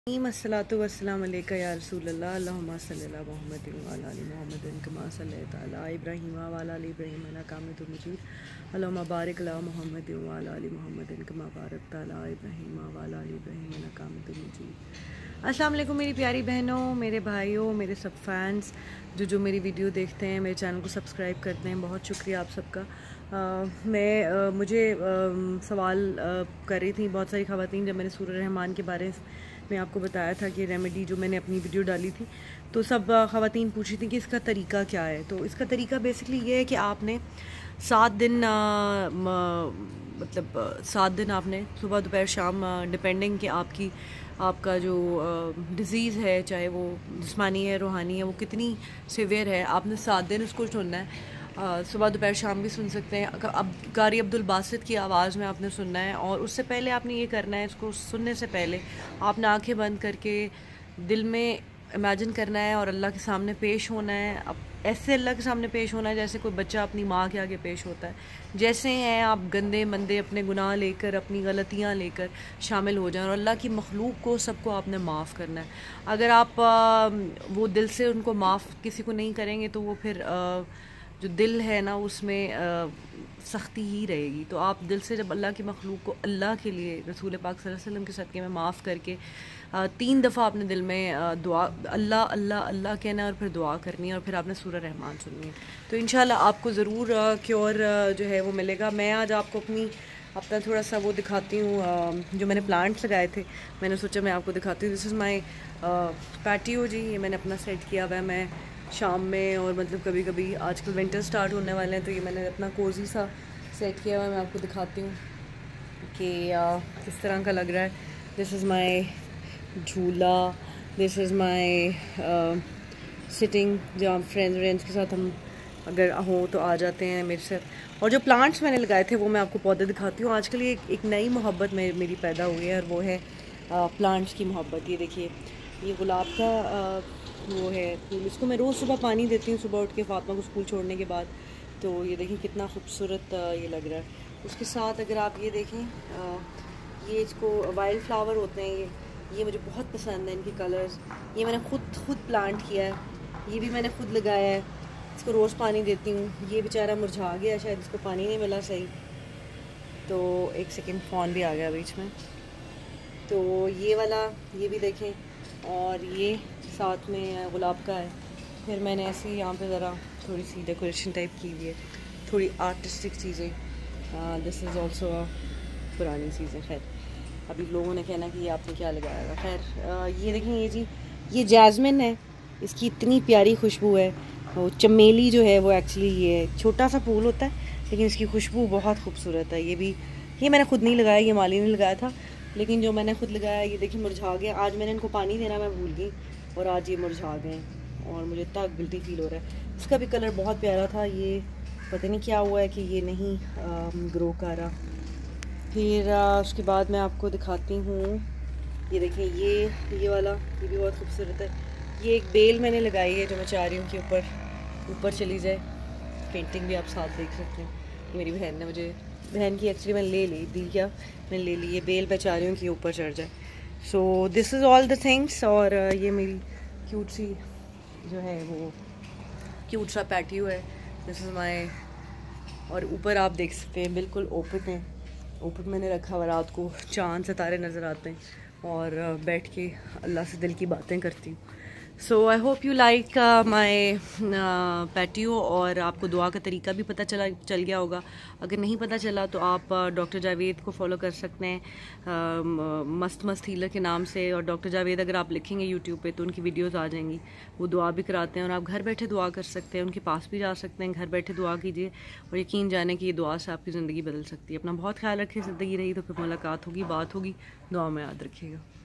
अस्सलातु वस्सलाम अलैका या रसूलल्लाह अल्लाहुम्मा सल्ली अला मुहम्मदिन व अला आलि मुहम्मदिन कमा सल्लैता अला इब्राहीम व अला आलि इब्राहीम इन्नका हमीदुम मजीद अल्लाहुम्मा बारिक अला मुहम्मदिन व अला आलि मुहम्मदिन कमा बारकता अला इब्राहीम व अला आलि इब्राहीम इन्नका हमीदुम मजीद। अस्सलाम वालेकुम मेरी प्यारी बहनों, मेरे भाइयों, मेरे सब फैंस जो मेरी वीडियो देखते हैं, मेरे चैनल को सब्सक्राइब करते हैं, बहुत शुक्रिया आप सबका। मुझे सवाल कर रही थी बहुत सारी ख़वातीन, जब मैंने सूरह रहमान के बारे में आपको बताया था कि रेमेडी जो मैंने अपनी वीडियो डाली थी, तो सब ख़वातीन पूछ रही थी कि इसका तरीका क्या है। तो इसका तरीका बेसिकली ये है कि आपने 7 दिन मतलब 7 दिन आपने सुबह दोपहर शाम, डिपेंडिंग कि आपका जो डिज़ीज़ है, चाहे वो जिस्मानी है रूहानी है, वो कितनी सीवियर है, आपने 7 दिन उसको सुनना है। सुबह दोपहर शाम भी सुन सकते हैं। अब कारी अब्दुल बासित की आवाज़ में आपने सुनना है, और उससे पहले आपने ये करना है, इसको सुनने से पहले आपने आंखें बंद करके दिल में इमेजिन करना है और अल्लाह के सामने पेश होना है। अब ऐसे अल्लाह के सामने पेश होना है जैसे कोई बच्चा अपनी माँ के आगे पेश होता है। जैसे हैं आप गंदे मंदे अपने गुनाह लेकर, अपनी गलतियाँ लेकर शामिल हो जाएं, और अल्लाह की मखलूक को सबको आपने माफ़ करना है। अगर आप वो दिल से उनको माफ़ किसी को नहीं करेंगे तो वो फिर जो दिल है ना, उसमें सख्ती ही रहेगी। तो आप दिल से जब अल्लाह की मखलूक को अल्लाह के लिए, रसूल पाक सल्लल्लाहु अलैहि वसल्लम के सदक़े में माफ़ करके 3 दफ़ा आपने दिल में दुआ अल्लाह अल्लाह अल्लाह कहना है, और फिर दुआ करनी है, और फिर आपने सूरह रहमान सुननी है। तो इंशाल्लाह आपको ज़रूर क्योर जो है वो मिलेगा। मैं आज आपको अपना थोड़ा सा वो दिखाती हूँ, जो मैंने प्लांट्स लगाए थे, मैंने सोचा मैं आपको दिखाती हूँ। दिस इज़ माई पैटियो जी, ये मैंने अपना सेट किया हुआ है। मैं शाम में, और मतलब कभी कभी आजकल विंटर स्टार्ट होने वाले हैं, तो ये मैंने अपना कोज़ी सा सेट किया हुआ है। मैं आपको दिखाती हूँ कि किस तरह का लग रहा है। दिस इज़ माई झूला, दिस इज़ माई सिटिंग, जहाँ फ्रेंड्स के साथ हम अगर हों तो आ जाते हैं मेरे साथ। और जो प्लांट्स मैंने लगाए थे वो मैं आपको पौधे दिखाती हूँ। आजकल ये एक नई मोहब्बत मेरी पैदा हुई है, और वो है प्लांट्स की मोहब्बत। ये देखिए, ये गुलाब का वो है फूल, इसको मैं रोज़ सुबह पानी देती हूँ, सुबह उठ के फातिमा को स्कूल छोड़ने के बाद। तो ये देखिए कितना खूबसूरत ये लग रहा है। उसके साथ अगर आप ये देखें, ये इसको वाइल्ड फ्लावर होते हैं, ये मुझे बहुत पसंद है, इनके कलर्स। ये मैंने खुद प्लांट किया है, ये भी मैंने खुद लगाया है। इसको रोज़ पानी देती हूँ। ये बेचारा मुरझा गया, शायद इसको पानी नहीं मिला सही, तो एक सेकेंड फ़ोन भी आ गया बीच में। तो ये वाला, ये भी देखें, और ये साथ में गुलाब का है। फिर मैंने ऐसे ही यहाँ पे ज़रा थोड़ी सी डेकोरेशन टाइप की हुई है, थोड़ी आर्टिस्टिक चीज़ें। दिस इज़ ऑल्सो पुरानी चीज़ें। खैर, अभी लोगों ने कहना कि ये आपने क्या लगाया था। खैर, ये देखें, ये जी, ये जैस्मिन है, इसकी इतनी प्यारी खुशबू है। वो चमेली जो है वो एक्चुअली ये छोटा सा फूल होता है, लेकिन इसकी खुशबू बहुत खूबसूरत है। ये मैंने खुद नहीं लगाया, ये माली ने लगाया था, लेकिन जो मैंने खुद लगाया, ये देखिए मुरझा गया। आज मैंने इनको पानी देना मैं भूल गई, और आज ये मुरझा गए, और मुझे इतना गिल्टी फील हो रहा है। इसका भी कलर बहुत प्यारा था, ये पता नहीं क्या हुआ है कि ये नहीं ग्रो कर रहा। फिर उसके बाद मैं आपको दिखाती हूँ, ये देखें, ये वाला, ये भी बहुत खूबसूरत है। ये एक बेल मैंने लगाई है, जो मैं चाह रही हूँ कि ऊपर चली जाए। पेंटिंग भी आप साथ देख सकते हैं। मेरी बहन ने मुझे, बहन की एक्चुअली मैंने मैंने ले ली। ये बेल मैं चाह रही हूँ कि ऊपर चढ़ जाए। So this is all the things. और ये मेरी क्यूट सी जो है वो क्यूट सा पैटियो है। दिस इज़ माई, और ऊपर आप देख सकते हैं बिल्कुल ओपन है। ऊपर मैंने रखा हुआ, रात को चांद सितारे नज़र आते हैं, और बैठ के अल्लाह से दिल की बातें करती हूँ। So I hope you like my patio, और आपको दुआ का तरीका भी पता चल गया होगा। अगर नहीं पता चला तो आप डॉक्टर जावेद को फॉलो कर सकते हैं, मस्त हीलर के नाम से। और डॉक्टर जावेद अगर आप लिखेंगे यूट्यूब पे तो उनकी वीडियोस आ जाएंगी। वो दुआ भी कराते हैं, और आप घर बैठे दुआ कर सकते हैं, उनके पास भी जा सकते हैं। घर बैठे दुआ कीजिए, और यकीन जाने कि ये दुआ से आपकी ज़िंदगी बदल सकती है। अपना बहुत ख्याल रखें। ज़िंदगी रही तो फिर मुलाकात होगी, बात होगी। दुआ में याद रखिएगा।